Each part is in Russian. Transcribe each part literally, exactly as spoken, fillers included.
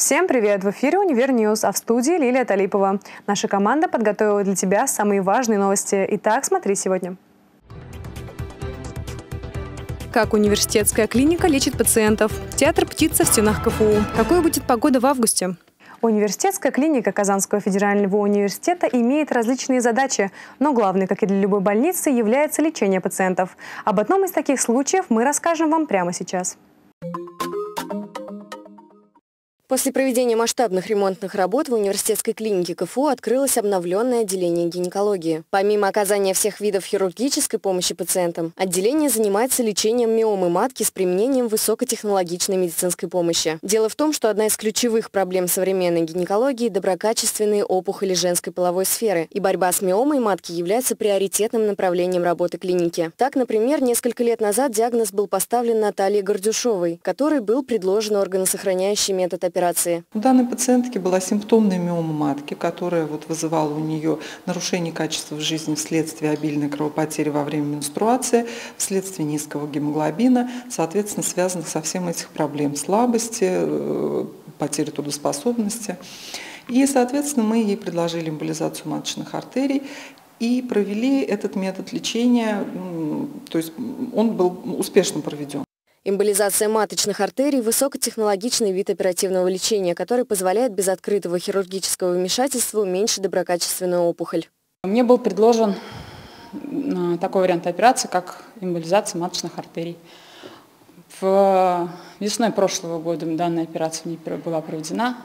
Всем привет! В эфире «Универ Ньюс», а в студии Лилия Талипова. Наша команда подготовила для тебя самые важные новости. Итак, смотри сегодня. Как университетская клиника лечит пациентов? Театр птица в стенах КФУ. Какой будет погода в августе? Университетская клиника Казанского федерального университета имеет различные задачи, но главной, как и для любой больницы, является лечение пациентов. Об одном из таких случаев мы расскажем вам прямо сейчас. После проведения масштабных ремонтных работ в университетской клинике КФУ открылось обновленное отделение гинекологии. Помимо оказания всех видов хирургической помощи пациентам, отделение занимается лечением миомы матки с применением высокотехнологичной медицинской помощи. Дело в том, что одна из ключевых проблем современной гинекологии – доброкачественные опухоли женской половой сферы, и борьба с миомой матки является приоритетным направлением работы клиники. Так, например, несколько лет назад диагноз был поставлен Наталье Гордюшовой, которой был предложен органосохраняющий метод операции. Операции. У данной пациентки была симптомная миома матки, которая вот вызывала у нее нарушение качества жизни вследствие обильной кровопотери во время менструации, вследствие низкого гемоглобина, соответственно, связанных со всем этих проблем слабости, потери трудоспособности. И, соответственно, мы ей предложили эмболизацию маточных артерий и провели этот метод лечения, то есть он был успешно проведен. Эмболизация маточных артерий – высокотехнологичный вид оперативного лечения, который позволяет без открытого хирургического вмешательства уменьшить доброкачественную опухоль. Мне был предложен такой вариант операции, как эмболизация маточных артерий. В весной прошлого года данная операция не была проведена.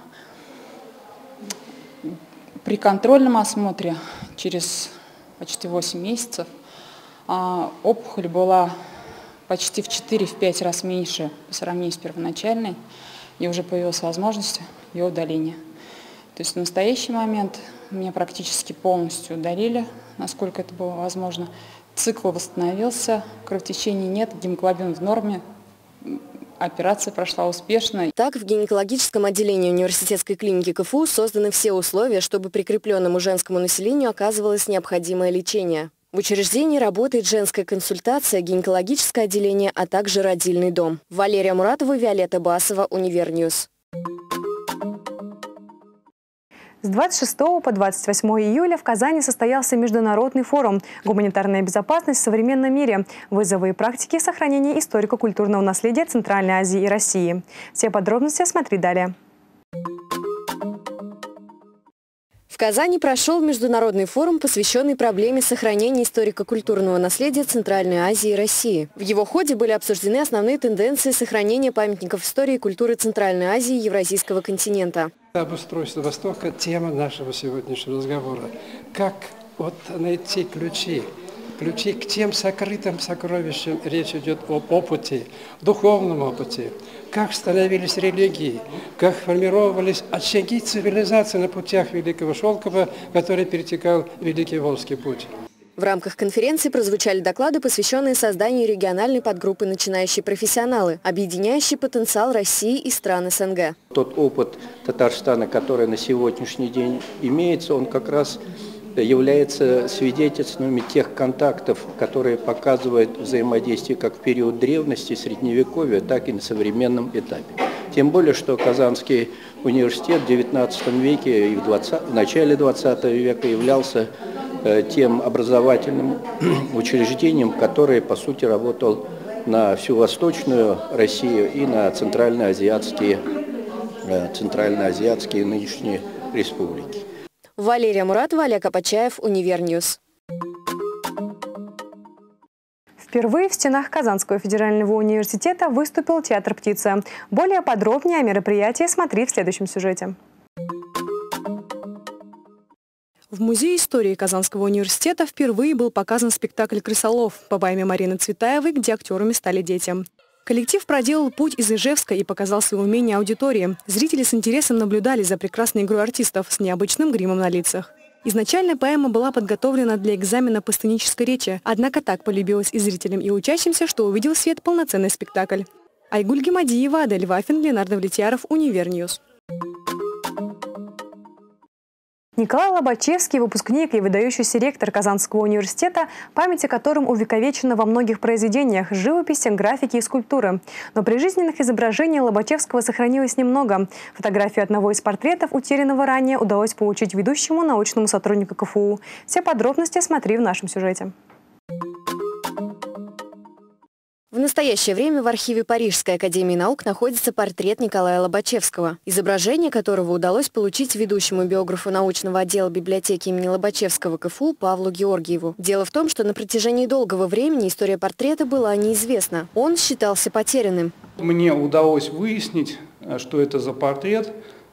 При контрольном осмотре через почти восемь месяцев опухоль была почти в четыре-пять раз меньше по сравнению с первоначальной, и уже появилась возможность ее удаления. То есть в настоящий момент меня практически полностью удалили, насколько это было возможно. Цикл восстановился, кровотечения нет, гемоглобин в норме. Операция прошла успешно. Так, в гинекологическом отделении университетской клиники КФУ созданы все условия, чтобы прикрепленному женскому населению оказывалось необходимое лечение. В учреждении работает женская консультация, гинекологическое отделение, а также родильный дом. Валерия Муратова, Виолетта Басова, Универ Ньюс. С двадцать шестого по двадцать восьмое июля в Казани состоялся международный форум «Гуманитарная безопасность в современном мире. Вызовы и практики сохранения историко-культурного наследия Центральной Азии и России». Все подробности смотри далее. В Казани прошел международный форум, посвященный проблеме сохранения историко-культурного наследия Центральной Азии и России. В его ходе были обсуждены основные тенденции сохранения памятников истории и культуры Центральной Азии и Евразийского континента. Обустройство Востока – тема нашего сегодняшнего разговора. Как вот найти ключи, ключи к тем сокрытым сокровищам, речь идет об опыте, духовном опыте, как становились религии, как формировались очаги цивилизации на путях Великого Шелкова, который перетекал Великий Волжский путь. В рамках конференции прозвучали доклады, посвященные созданию региональной подгруппы «Начинающие профессионалы», объединяющей потенциал России и стран СНГ. Тот опыт Татарстана, который на сегодняшний день имеется, он как раз является свидетельствами тех контактов, которые показывают взаимодействие как в период древности, средневековья, так и на современном этапе. Тем более, что Казанский университет в девятнадцатом веке и в, двадцатом, в начале двадцатого века являлся э, тем образовательным учреждением, которое, по сути, работал на всю Восточную Россию и на центральноазиатские, э, центральноазиатские нынешние республики. Валерия Муратова, Олег Апачаев, Универ Ньюс. Впервые в стенах Казанского федерального университета выступил театр «Птица». Более подробнее о мероприятии смотри в следующем сюжете. В Музее истории Казанского университета впервые был показан спектакль «Крысолов» по поэме Марины Цветаевой, где актерами стали дети. Коллектив проделал путь из Ижевска и показал свои умения аудитории. Зрители с интересом наблюдали за прекрасной игрой артистов с необычным гримом на лицах. Изначально поэма была подготовлена для экзамена по сценической речи, однако так полюбилась и зрителям, и учащимся, что увидел свет полноценный спектакль. Айгуль Гемадиева, Адель Вафин, Ленардо Влетьяров, Универ Ньюс. Николай Лобачевский – выпускник и выдающийся ректор Казанского университета, память о котором увековечена во многих произведениях – живописи, графики и скульптуры. Но прижизненных изображений Лобачевского сохранилось немного. Фотографию одного из портретов, утерянного ранее, удалось получить ведущему научному сотруднику КФУ. Все подробности смотри в нашем сюжете. В настоящее время в архиве Парижской академии наук находится портрет Николая Лобачевского, изображение которого удалось получить ведущему биографу научного отдела библиотеки имени Лобачевского КФУ Павлу Георгиеву. Дело в том, что на протяжении долгого времени история портрета была неизвестна. Он считался потерянным. Мне удалось выяснить, что это за портрет.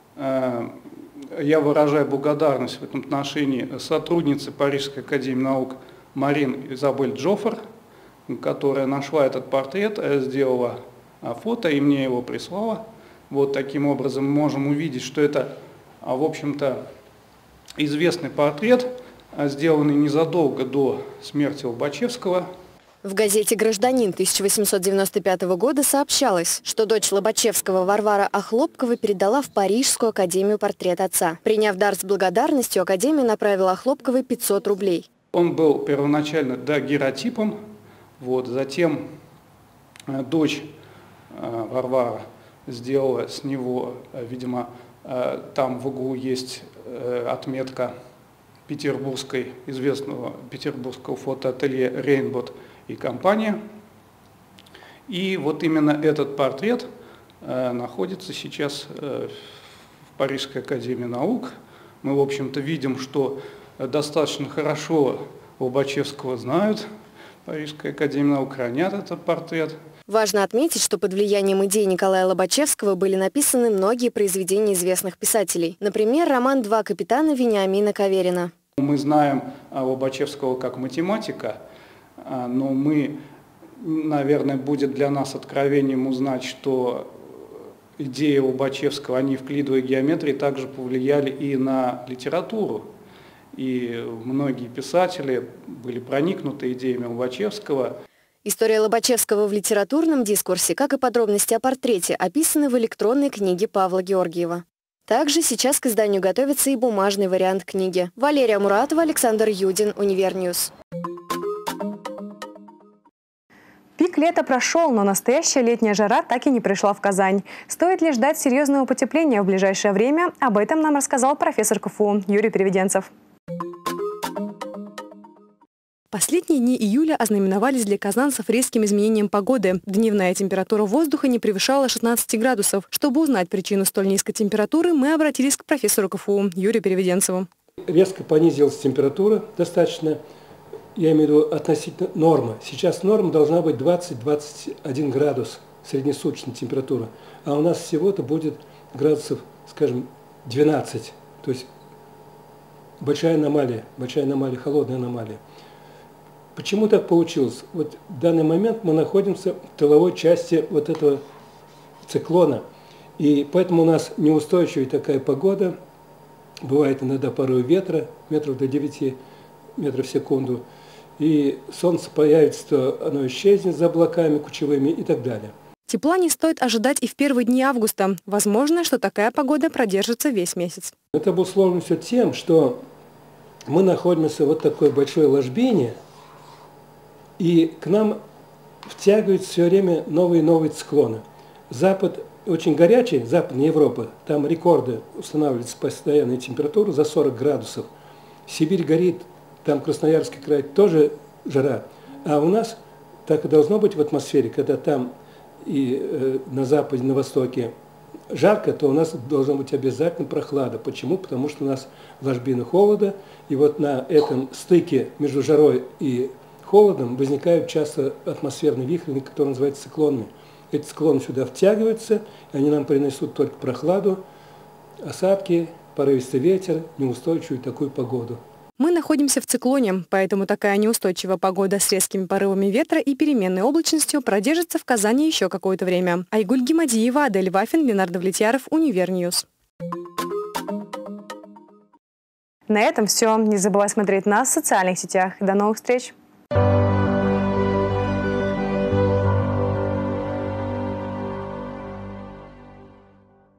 Я выражаю благодарность в этом отношении сотруднице Парижской академии наук Марин Изабель Джоффер, которая нашла этот портрет, сделала фото и мне его прислала. Вот таким образом мы можем увидеть, что это, в общем-то, известный портрет, сделанный незадолго до смерти Лобачевского. В газете «Гражданин» тысяча восемьсот девяносто пятого года сообщалось, что дочь Лобачевского Варвара Охлопкова передала в Парижскую академию портрет отца. Приняв дар с благодарностью, академия направила Охлопковой пятьсот рублей. Он был первоначально дагеротипом. Вот, затем э, дочь э, Варвара сделала с него, э, видимо, э, там в углу есть э, отметка петербургской, известного петербургского фотоателье «Рейнбот» и компания. И вот именно этот портрет э, находится сейчас э, в Парижской академии наук. Мы, в общем-то, видим, что достаточно хорошо Лобачевского знают. Парижская академия наук хранят этот портрет. Важно отметить, что под влиянием идей Николая Лобачевского были написаны многие произведения известных писателей. Например, роман «Два капитана» Вениамина Каверина. Мы знаем Лобачевского как математика, но мы, наверное, будет для нас откровением узнать, что идеи Лобачевского, они в евклидовой геометрии также повлияли и на литературу. И многие писатели были проникнуты идеями Лобачевского. История Лобачевского в литературном дискурсе, как и подробности о портрете, описаны в электронной книге Павла Георгиева. Также сейчас к изданию готовится и бумажный вариант книги. Валерия Муратова, Александр Юдин, Универньюз. Пик лета прошел, но настоящая летняя жара так и не пришла в Казань. Стоит ли ждать серьезного потепления в ближайшее время? Об этом нам рассказал профессор КФУ Юрий Переведенцев. Последние дни июля ознаменовались для казанцев резким изменением погоды. Дневная температура воздуха не превышала шестнадцати градусов. Чтобы узнать причину столь низкой температуры, мы обратились к профессору КФУ Юрию Переведенцеву. Резко понизилась температура достаточно, я имею в виду относительно нормы. Сейчас норма должна быть двадцать — двадцать один градус среднесуточная температура, а у нас всего-то будет градусов, скажем, двенадцать. То есть большая аномалия, большая аномалия, холодная аномалия. Почему так получилось? Вот в данный момент мы находимся в тыловой части вот этого циклона, и поэтому у нас неустойчивая такая погода, бывает иногда порывы ветра, метров до девяти метров в секунду, и солнце появится, то оно исчезнет за облаками кучевыми и так далее. Тепла не стоит ожидать и в первые дни августа. Возможно, что такая погода продержится весь месяц. Это обусловлено все тем, что мы находимся в вот такой большой ложбине, и к нам втягиваются все время новые и новые циклоны. Запад очень горячий, Западная Европа, там рекорды устанавливаются постоянной температуры за сорок градусов. Сибирь горит, там Красноярский край тоже жара. А у нас так и должно быть в атмосфере, когда там и э, на западе, на востоке жарко, то у нас должна быть обязательно прохлада. Почему? Потому что у нас ложбина холода, и вот на этом стыке между жарой и холодом возникают часто атмосферные вихри, которые называются циклонами. Эти циклоны сюда втягиваются, и они нам принесут только прохладу, осадки, порывистый ветер, неустойчивую такую погоду. Мы находимся в циклоне, поэтому такая неустойчивая погода с резкими порывами ветра и переменной облачностью продержится в Казани еще какое-то время. Айгуль Гимадиева, Адель Вафин, Ленардо Влетьяров, Универньюз. На этом все. Не забывай смотреть нас в социальных сетях. До новых встреч!